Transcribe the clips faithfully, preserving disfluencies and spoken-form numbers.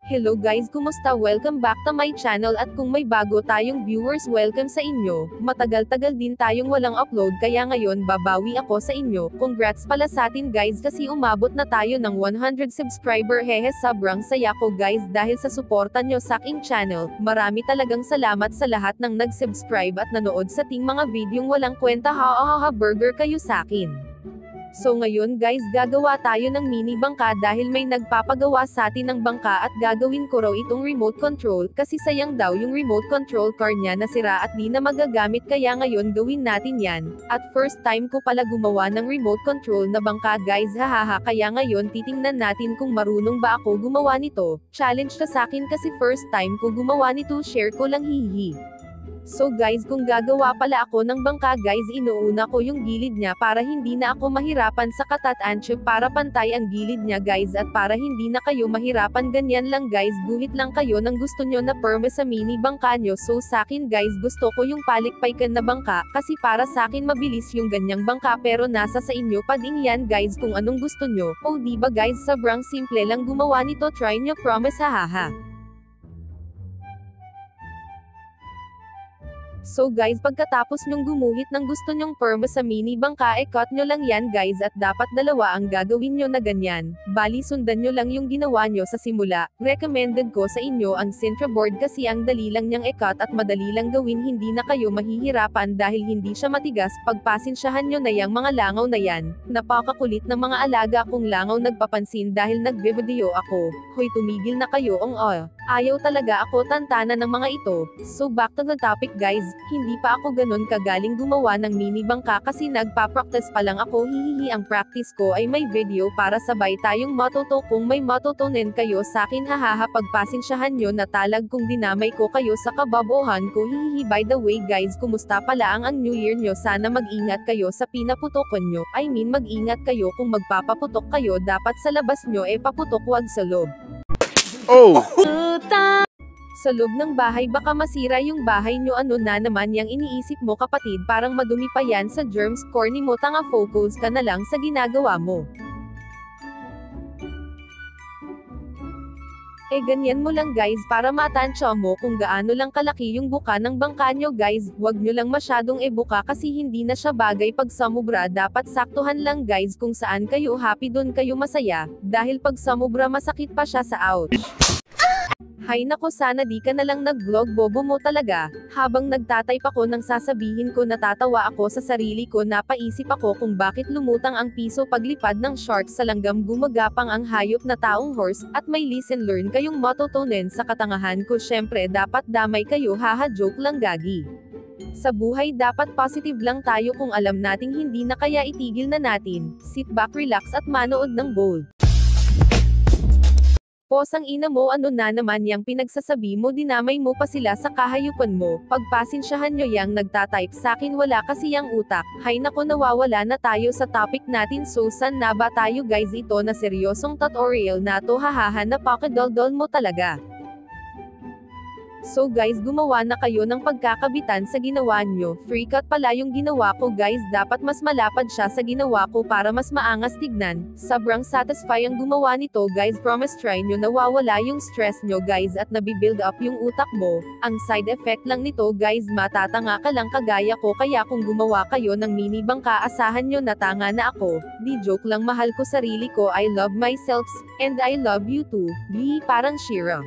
Hello guys, kumusta? Welcome back to my channel at kung may bago tayong viewers, welcome sa inyo. Matagal-tagal din tayong walang upload kaya ngayon babawi ako sa inyo. Congrats pala sa atin guys kasi umabot na tayo ng one hundred subscriber. Hehe, sobrang saya ko guys dahil sa suporta nyo sa aking channel. Marami talagang salamat sa lahat ng nag-subscribe at nanood sa ting mga videong walang kwenta. Ha ha ha burger kayo sa akin. So ngayon guys, gagawa tayo ng mini bangka dahil may nagpapagawa sa atin ng bangka at gagawin ko raw itong remote control kasi sayang daw yung remote control car niya na sira at di na magagamit kaya ngayon gawin natin yan. At first time ko pala gumawa ng remote control na bangka guys, hahaha, kaya ngayon titingnan natin kung marunong ba ako gumawa nito. Challenge ka sa akin kasi first time ko gumawa nito, share ko lang, hihi. So guys, kung gagawa pala ako ng bangka guys, inuuna ko yung gilid niya para hindi na ako mahirapan sa katat-anche, para pantay ang gilid niya guys at para hindi na kayo mahirapan. Ganyan lang guys, guhit lang kayo ng gusto nyo na perme sa mini bangka nyo. So sa akin guys, gusto ko yung palikpaykan na bangka kasi para sa akin mabilis yung ganyang bangka, pero nasa sa inyo pa din yan guys kung anong gusto nyo. Oh diba guys, sobrang simple lang gumawa nito, try nyo, promise, hahaha. So guys, pagkatapos nyong gumuhit ng gusto nyong perma sa mini bangka, e cut nyo lang yan guys at dapat dalawa ang gagawin nyo na ganyan. Bali sundan nyo lang yung ginawa nyo sa simula. Recommended ko sa inyo ang Sintra board kasi ang dali lang niyang e-cut at madali lang gawin, hindi na kayo mahihirapan dahil hindi siya matigas. Pagpasensyahan nyo na yang mga langaw na yan. Napakakulit ng mga alaga kong langaw nagpapansin dahil nagbe-video ako. Hoy, tumigil na kayo ong oh. Ayaw talaga ako tantana ng mga ito. So back to the topic guys, hindi pa ako ganun kagaling gumawa ng mini bangka kasi nagpa-practice pa lang ako, hihihi. Ang practice ko ay may video para sabay tayong matuto. Kung may matutunan kayo sa akin, hahaha, pagpasensyahan nyo na talag kung dinamay ko kayo sa kababohan ko, hihihi. By the way guys, kumusta pala ang ang New Year nyo? Sana mag-ingat kayo sa pinaputokan nyo. I mean mag-ingat kayo kung magpapaputok kayo, dapat sa labas nyo e paputok, wag sa loob. Oh! Sa loob ng bahay baka masira yung bahay nyo. Ano na naman yang iniisip mo kapatid, parang madumi pa yan sa germs. Corny mo, tanga, focus ka na lang sa ginagawa mo. Eh ganyan mo lang guys para matansya mo kung gaano lang kalaki yung buka ng bangka nyo guys. Huwag nyo lang masyadong e-buka kasi hindi na siya bagay pag samubra, dapat saktuhan lang guys. Kung saan kayo happy dun kayo masaya, dahil pag samubra masakit pa siya sa ouch. Hay nako, sana di ka na lang nag-vlog, bobo mo talaga. Habang nagtatype ako nang sasabihin ko, natatawa ako sa sarili ko. Napaisip ako kung bakit lumutang ang piso paglipad ng shark sa langgam, gumagapang ang hayop na taong horse, at may listen learn kayong matutunan sa katangahan ko. Syempre dapat damay kayo, haha, joke lang gagi. Sa buhay dapat positive lang tayo, kung alam nating hindi na kaya itigil na natin. Sit back, relax at manood ng bold. Posang ina mo, ano na naman yang pinagsasabi mo, dinamay mo pa sila sa kahayupan mo. Pagpasensyahan nyo yang nagtatype sa akin, wala kasi yang utak. Hay nako, nawawala na tayo sa topic natin. So san na ba tayo guys? Ito na seryosong tutorial na to, hahaha, napakadoldol mo talaga. So guys, gumawa na kayo ng pagkakabitan sa ginawa nyo. Free cut pala yung ginawa ko guys, dapat mas malapad siya sa ginawa ko para mas maangas tignan. Sobrang satisfy ang gumawa nito guys, promise try nyo, nawawala yung stress nyo guys at nabibuild up yung utak mo. Ang side effect lang nito guys, matatanga ka lang kagaya ko, kaya kung gumawa kayo ng mini bangka, asahan nyo na tanga na ako. Di joke lang, mahal ko sarili ko, I love myself, and I love you too. Bli, parang Shira.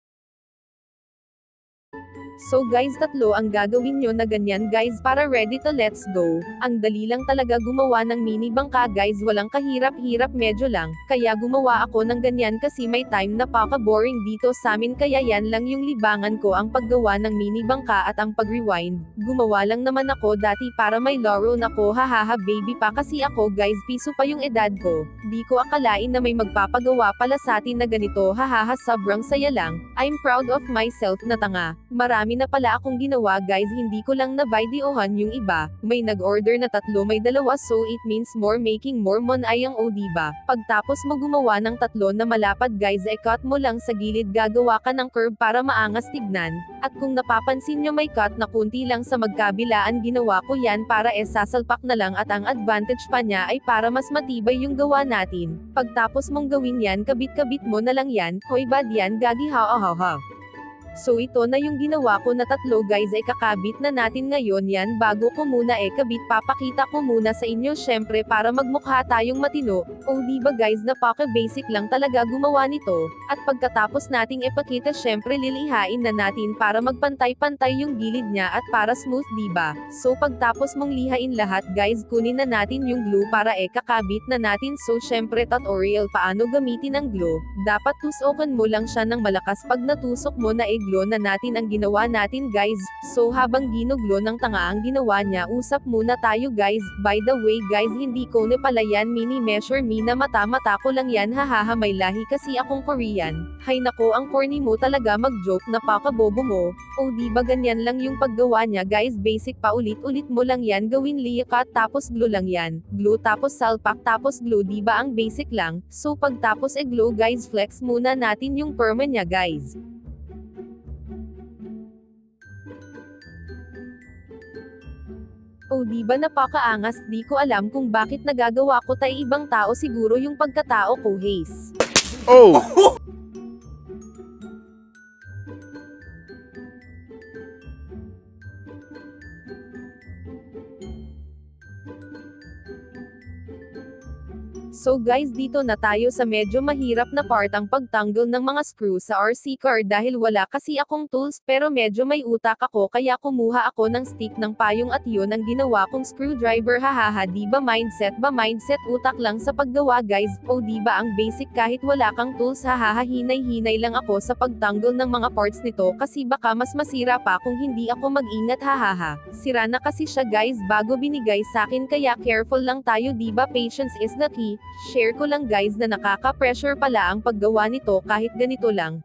So guys, tatlo ang gagawin nyo na ganyan guys para ready to let's go. Ang dali lang talaga gumawa ng mini bangka guys, walang kahirap-hirap, medyo lang. Kaya gumawa ako ng ganyan kasi may time na paka-boring dito sa amin, kaya yan lang yung libangan ko, ang paggawa ng mini bangka at ang pag-rewind. Gumawa lang naman ako dati para may laro na ko, hahaha, baby pa kasi ako guys, piso pa yung edad ko. Di ko akalain na may magpapagawa pala sa atin na ganito, hahaha, sobrang saya lang. I'm proud of myself na tanga. Marami marami na pala akong ginawa guys, hindi ko lang na-videohan yung iba. May nag-order na tatlo, may dalawa, so it means more making more mon ayang o diba. Pagtapos mo gumawa ng tatlo na malapad guys, e cut mo lang sa gilid, gagawa ka ng curve para maangas tignan. At kung napapansin nyo may cut na kunti lang sa magkabilaan, ginawa ko yan para e sasalpak na lang, at ang advantage pa niya ay para mas matibay yung gawa natin. Pagtapos mong gawin yan, kabit-kabit mo na lang yan. Hoy bad yan gagi, ha ha ha. So ito na yung ginawa ko na tatlo guys, ay kakabit na natin ngayon yan. Bago ko muna e kabit, papakita ko muna sa inyo syempre para magmukha tayong matino. O diba guys, napaka basic lang talaga gumawa nito. At pagkatapos nating ipakita syempre lilihain na natin para magpantay-pantay yung gilid niya at para smooth diba. So pagtapos mong lihain lahat guys, kunin na natin yung glue para e kakabit na natin. So syempre tutorial paano gamitin ang glue. Dapat tusokan mo lang siya ng malakas, pag natusok mo na e glue na natin ang ginawa natin guys. So habang ginuglo ng tanga ang ginawa niya, usap muna tayo guys. By the way guys, hindi ko na pala yan mini measure me na mata-mata ko lang yan, hahaha, may lahi kasi akong Korean. Hay nako, ang corny mo talaga mag-joke, napaka-bobo mo. O diba ganyan lang yung paggawa niya guys, basic pa, ulit-ulit mo lang yan gawin, likat tapos glue lang yan. Glue tapos salpak tapos glue, diba ang basic lang. So pagtapos e glue guys, flex muna natin yung perma niya guys. O diba napakaangas, di ko alam kung bakit nagagawa ko tay ibang tao, siguro yung pagkatao ko haze. Oh! So guys, dito na tayo sa medyo mahirap na part, ang pagtanggol ng mga screw sa R C car, dahil wala kasi akong tools, pero medyo may utak ako kaya kumuha ako ng stick ng payong at yun ang ginawa kong screwdriver, hahaha, diba mindset ba mindset, utak lang sa paggawa guys. O diba ang basic kahit wala kang tools, hahaha, hinay-hinay lang ako sa pagtanggol ng mga parts nito kasi baka mas masira pa kung hindi ako mag-ingat, hahaha. Sira na kasi siya guys bago binigay sa akin, kaya careful lang tayo diba, patience is the key. Share ko lang guys na nakaka-pressure pala ang paggawa nito kahit ganito lang.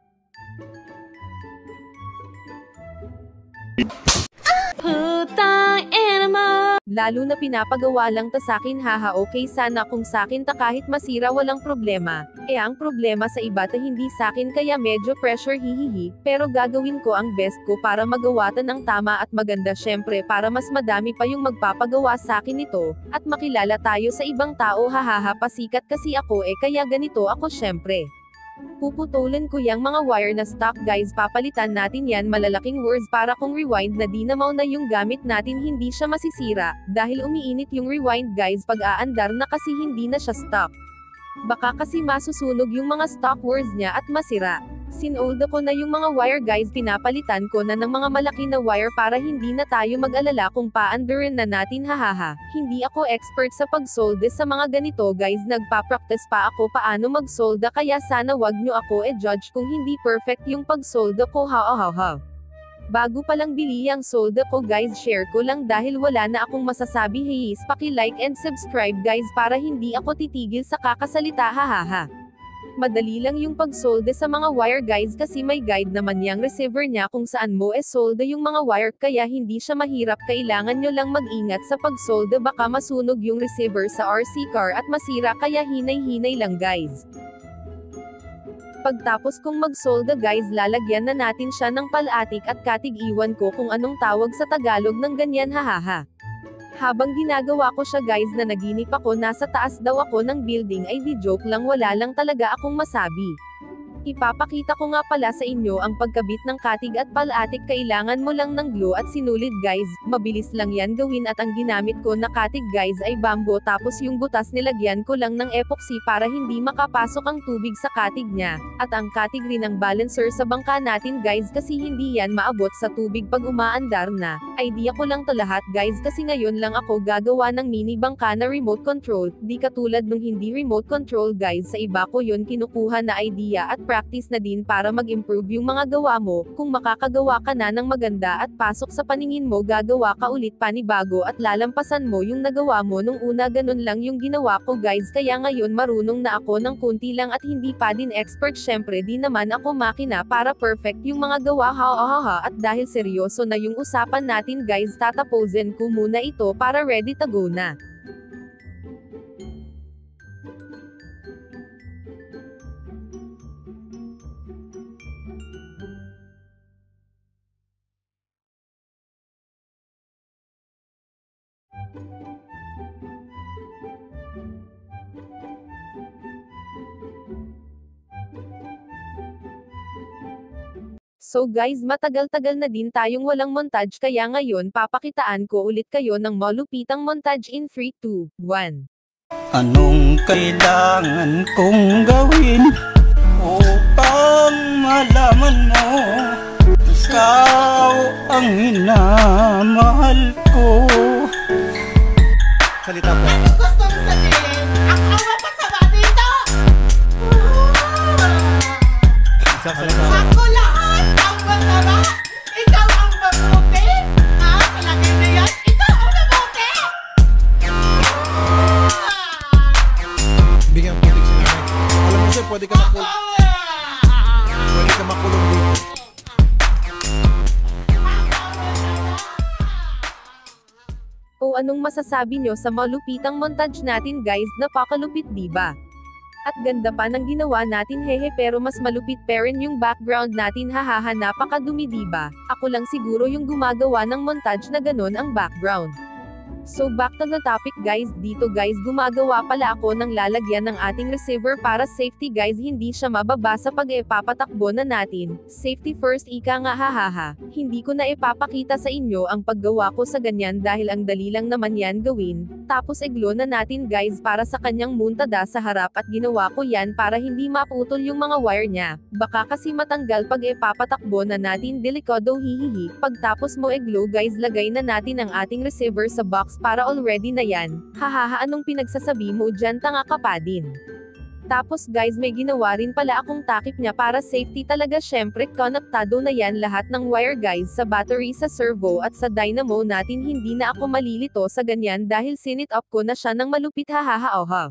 Putang ina mo! Lalo na pinapagawa lang ta sakin, haha, okay sana kung sakin ta kahit masira walang problema. Eh ang problema sa iba ta hindi sakin, kaya medyo pressure, hihihi, pero gagawin ko ang best ko para magawa ta ng tama at maganda, syempre para mas madami pa yung magpapagawa sakin nito, at makilala tayo sa ibang tao, hahaha, pasikat kasi ako eh kaya ganito ako syempre. Puputulin ko yang mga wire na stock guys, papalitan natin yan, malalaking words para kung rewind na dinamaw na yung gamit natin hindi siya masisira, dahil umiinit yung rewind guys pag aandar na kasi hindi na siya stock. Baka kasi masusunog yung mga stock words niya at masira. Sinolda ko na yung mga wire guys, pinapalitan ko na ng mga malaki na wire para hindi na tayo mag-alala kung paandarin na natin, hahaha. Hindi ako expert sa pagsolda sa mga ganito guys, nagpa-practice pa ako paano magsolda, kaya sana wag nyo ako e-judge kung hindi perfect yung pagsolda ko, ha-ha-ha. Bago palang bili ang solda ko guys, share ko lang dahil wala na akong masasabi, please paki-like and subscribe guys para hindi ako titigil sa kakasalita, hahaha. Madali lang yung pagsolda sa mga wire guys kasi may guide naman yang receiver niya kung saan mo e solda yung mga wire, kaya hindi siya mahirap, kailangan nyo lang mag-ingat sa pagsolda, baka masunog yung receiver sa R C car at masira, kaya hinay-hinay lang guys. Pagtapos kong magsolda guys, lalagyan na natin siya ng palatik at katig, iwan ko kung anong tawag sa Tagalog ng ganyan, hahaha. Habang ginagawa ko siya guys na naginip ako nasa taas daw ako ng building, ay di joke lang, wala lang talaga akong masabi. Ipapakita ko nga pala sa inyo ang pagkabit ng katig at palatik, kailangan mo lang ng glue at sinulid guys, mabilis lang yan gawin, at ang ginamit ko na katig guys ay bamboo, tapos yung butas nilagyan ko lang ng epoxy para hindi makapasok ang tubig sa katig niya, at ang katig rin ang balancer sa bangka natin guys kasi hindi yan maabot sa tubig pag umaandar na. Idea ko lang to lahat guys kasi ngayon lang ako gagawa ng mini bangka na remote control, di katulad nung hindi remote control guys, sa iba ko yun kinukuha na idea at practice na din para mag-improve yung mga gawa mo, kung makakagawa ka na ng maganda at pasok sa paningin mo gagawa ka ulit panibago at lalampasan mo yung nagawa mo nung una. Ganun lang yung ginawa ko guys, kaya ngayon marunong na ako ng kunti lang at hindi pa din expert. Syempre di naman ako makina para perfect yung mga gawa ha ha ha. At dahil seryoso na yung usapan natin guys, tatapusin ko muna ito para ready to go na. So guys, matagal-tagal na din tayong walang montage, kaya ngayon papakitaan ko ulit kayo ng malupitang montage in three, two, one. Anong kailangan kong gawin upang malaman mo ikaw ang minamahal ko? Salita po. Gusto mo sabihin, ang awa pasama dito! Salita. Ako lahat ang masama! Ikaw ang mabuti! Ha? Palagay na yan, ikaw ang mabuti! Bigyan putik si nanay. Alam mo siya, pwede ka makul pwede ka makulong dito. O anong masasabi nyo sa malupitang montage natin guys? Napakalupit diba? At ganda pa ng ginawa natin hehe, pero mas malupit pa rin yung background natin hahaha, napakadumi diba? Ako lang siguro yung gumagawa ng montage na ganon ang background. So back to the topic guys, dito guys gumagawa pala ako ng lalagyan ng ating receiver para safety guys, hindi siya mababasa pag ipapatakbo na natin. Safety first ika nga hahaha. Hindi ko na ipapakita sa inyo ang paggawa ko sa ganyan dahil ang dali lang naman yan gawin. Tapos iglo na natin guys para sa kanyang muntada sa harap, at ginawa ko yan para hindi maputol yung mga wire niya. Baka kasi matanggal pag ipapatakbo na natin, delikado hihihi. Pagtapos mo iglo guys, lagay na natin ang ating receiver sa box para already na yan. Hahaha, anong pinagsasabi mo dyan, tanga ka pa din. Tapos guys, may ginawa rin pala akong takip niya para safety talaga, syempre konektado na yan lahat ng wire guys sa battery, sa servo at sa dynamo natin. Hindi na ako malilito sa ganyan dahil sinit up ko na siya ng malupit hahaha oha.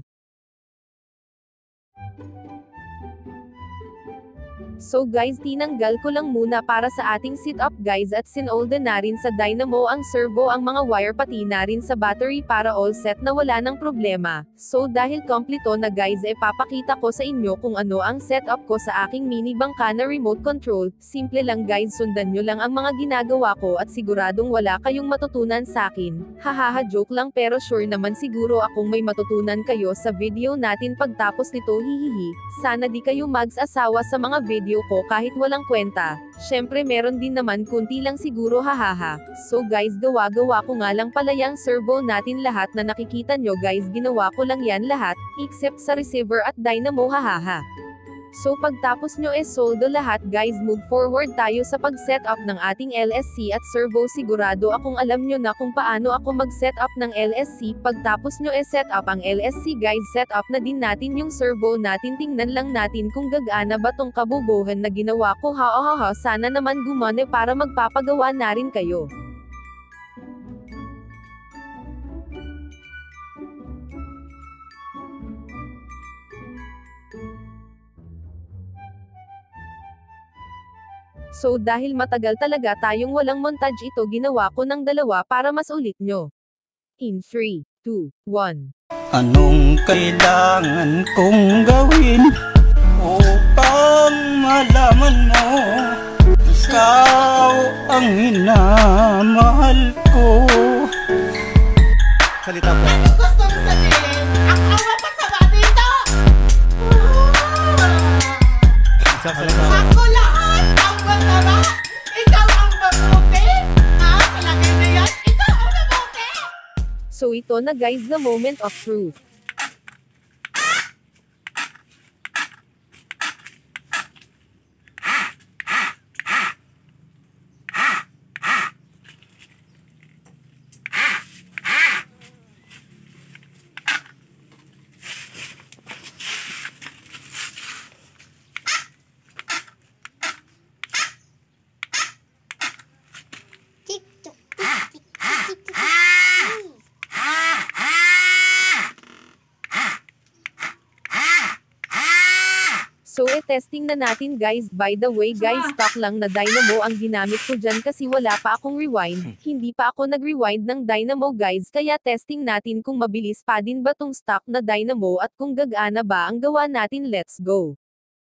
So guys, tinanggal ko lang muna para sa ating sit-up guys at sinolda na rin sa dynamo ang servo, ang mga wire pati na rin sa battery para all set na wala ng problema. So dahil kompleto na guys, e papakita ko sa inyo kung ano ang setup ko sa aking mini bangka na remote control. Simple lang guys, sundan nyo lang ang mga ginagawa ko at siguradong wala kayong matutunan sa akin. Hahaha, joke lang, pero sure naman siguro akong may matutunan kayo sa video natin pagtapos nito hihihi. Sana di kayo mags-asawa sa mga video ko kahit walang kwenta. Syempre meron din naman kunti lang siguro hahaha. So guys, gawa-gawa ko nga lang pala yung servo natin, lahat na nakikita nyo guys, ginawa ko lang yan lahat, except sa receiver at dynamo hahaha. So pagtapos nyo e soldo lahat guys, move forward tayo sa pag-setup ng ating L S C at servo. Sigurado akong alam nyo na kung paano ako mag-setup ng L S C. Pagtapos nyo e setup ang L S C guys, setup na din natin yung servo natin. Tingnan lang natin kung gagana ba tong kabubuhan na ginawa ko ha ha ha. Sana naman gumana para magpapagawa na rin kayo. So dahil matagal talaga tayong walang montage, ito ginawa ko ng dalawa para mas ulit nyo. In three, two, one. Anong kailangan kong gawin upang malaman mo ikaw ang minamahal ko? Salita po. Gusto mo sabihin, ang awa pasama dito! Salita. Ako lahat ang masama! Ikaw ang mabuti! Ha? Palagay na yan, ikaw ang mabuti! So ito na guys, the moment of truth. Ite-testing na natin guys. By the way guys, stock lang na dynamo ang ginamit ko dyan kasi wala pa akong rewind. Hindi pa ako nag-rewind ng dynamo guys, kaya testing natin kung mabilis pa din ba tong stock na dynamo at kung gagana ba ang gawa natin. Let's go!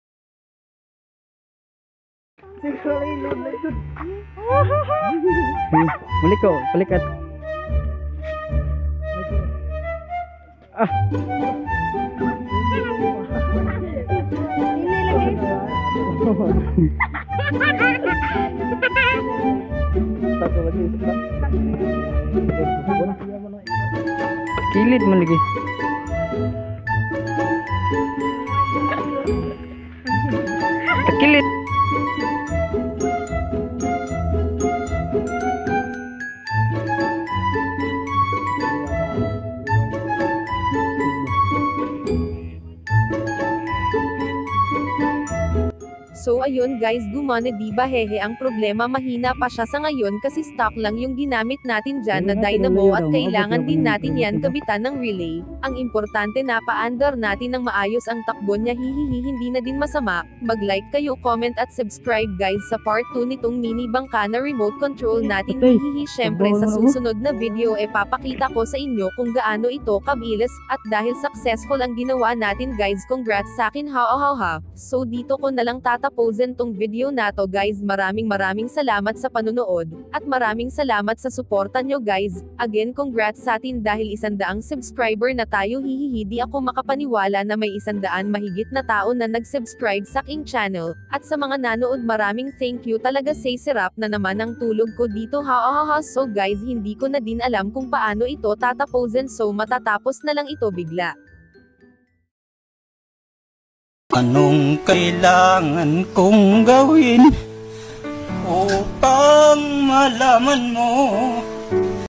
Balik ko, balikat. Ah. Kilid man lagi. Kilid. So ayun guys, gumana diba hehe, ang problema mahina pa siya sa ngayon kasi stock lang yung ginamit natin dyan na dynamo at kailangan din natin yan kabitan ng relay. Ang importante na pa-under natin ng maayos ang takbo niya, hihihi, hindi na din masama. Mag-like kayo, comment at subscribe guys sa part two nitong mini bangka na remote control natin, hihihi. Syempre sa susunod na video e papakita ko sa inyo kung gaano ito kabilis at dahil successful ang ginawa natin guys, congrats sa akin, ha ha ha. So dito ko na lang tatapos tong video na to guys. Maraming maraming salamat sa panunood, at maraming salamat sa suporta nyo guys. Again, congrats sa atin dahil isandaang subscriber na tayo, hihihi. Di ako makapaniwala na may isandaan mahigit na tao na nag-subscribe sa aking channel, at sa mga nanood maraming thank you talaga. Say sirap na naman ang tulog ko dito, ha ha ha. So guys, hindi ko na din alam kung paano ito tatapusin, so matatapos na lang ito bigla. Anong kailangan kong gawin upang malaman mo